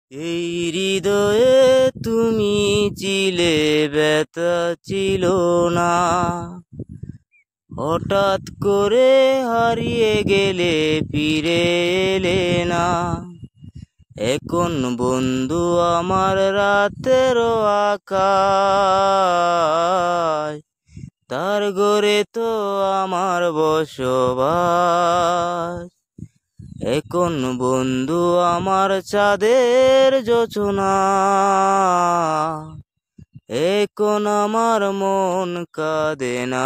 এই হৃদয়ে তুমি ছিলে, ব্যথা ছিল না। হঠাৎ করে হারিয়ে গেলে, ফিরে এলে না। এখন বন্ধু আমার রাতের আকাশ, তার ঘরে তো আমার বসবাস। এখন বন্ধু আমার চাঁদের যোচনা, এখন আমার মন কাঁদে না।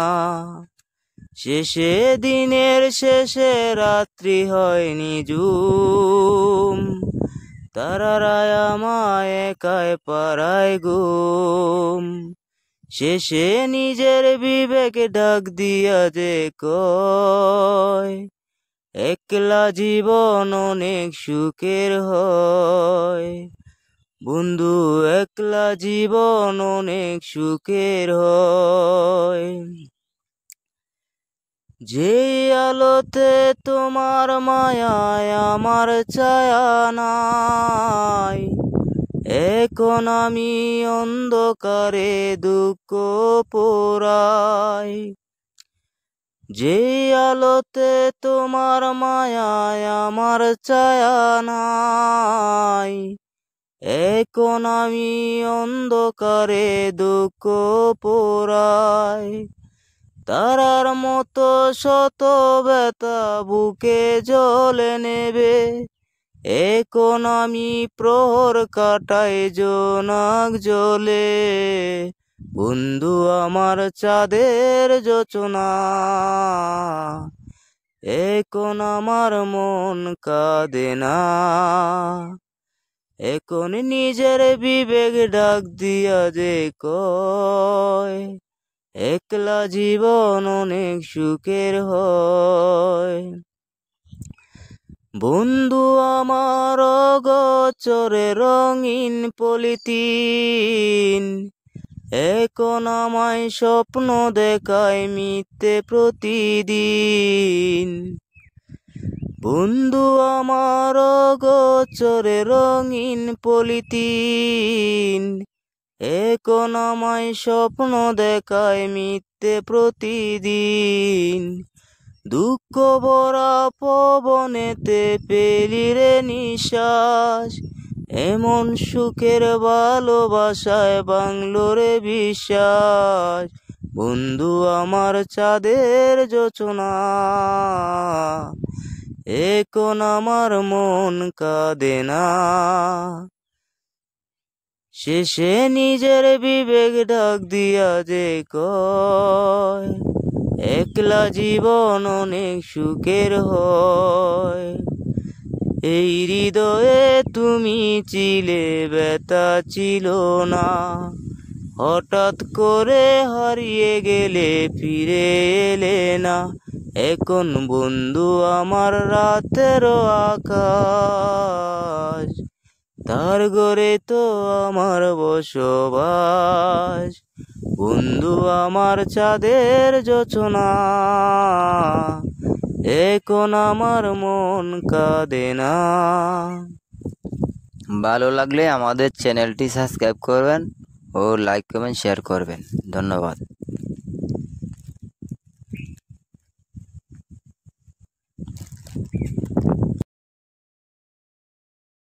শেষে দিনের শেষে রাত্রি হয় নিঝুম, তারারায় আমায় একাই পাড়ায় ঘুম। শেষে নিজের বিবেক ডাক দিয়া যে কয়, একলা জীবন অনেক সুখের হয়। বন্ধু, একলা জীবন অনেক সুখের হয়। যে আলোতে তোমার মায়ায় আমার ছায়া নাই, এখন আমি অন্ধকারে দুঃখ পোড়াই। যে আলোতে তোমার মায়ায় আমার ছায়া নাই, এখন আমি অন্ধকারে দুঃখ পোড়াই। তারার মতো শত ব্যথা বুকে জ্বলে নেবে, এখন আমি প্রহর কাটাই জোনাক জ্বলে। বন্ধু আমার চাঁদের যোচনা, এখন আমার মন কাঁদে না। এখন নিজের বিবেক ডাক দিয়া যে কয়, একলা জীবন অনেক সুখের হয়। বন্ধু আমার অগোচরে রঙিন পলিথিন, এখন আমায় স্বপ্ন দেখায় মিথ্যে প্রতিদিন। বন্ধু আমার অগোচরে রঙিন পলিথিন, এখন আমায় স্বপ্ন দেখায় মিথ্যে প্রতিদিন। দুঃখ ভরা পবনেতে পেলি রে নিঃশ্বাস, এমন সুখের ভালোবাসায় বাংলো রে বিশ্বাস। বন্ধু আমার চাঁদের যোচনা, এখন আমার মন কাঁদে না। শেষে নিজের বিবেক ডাক দিয়া যে কয়, একলা জীবন অনেক সুখের হয়। এই হৃদয়ে তুমি ছিলে, ব্যথা ছিল না। হঠাৎ করে হারিয়ে গেলে, ফিরে এলে না। এখন বন্ধু আমার রাতের আকাশ, তার ঘরে তো আমার বসবাস। বন্ধু আমার চাঁদের যোচনা, এখন আমার মন কাঁদে না। ভালো লাগলে আমাদের চ্যানেলটি সাবস্ক্রাইব করবেন ও লাইক কমেন্ট শেয়ার করবেন। ধন্যবাদ।